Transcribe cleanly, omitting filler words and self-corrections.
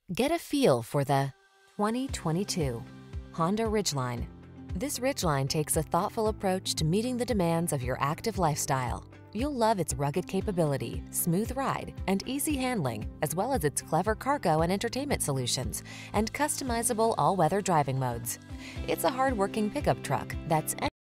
Get a feel for the 2022 Honda Ridgeline. This Ridgeline takes a thoughtful approach to meeting the demands of your active lifestyle. You'll love its rugged capability, smooth ride, and easy handling, as well as its clever cargo and entertainment solutions and customizable all-weather driving modes. It's a hard-working pickup truck that's